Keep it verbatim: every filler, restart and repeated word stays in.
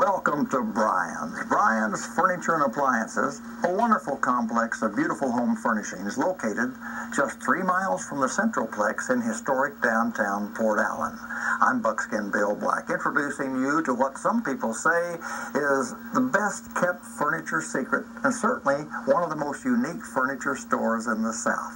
Welcome to Brian's. Brian's Furniture and Appliances, a wonderful complex of beautiful home furnishings located just three miles from the Centroplex in historic downtown Port Allen. I'm Buckskin Bill Black, introducing you to what some people say is the best kept furniture secret, and certainly one of the most unique furniture stores in the South.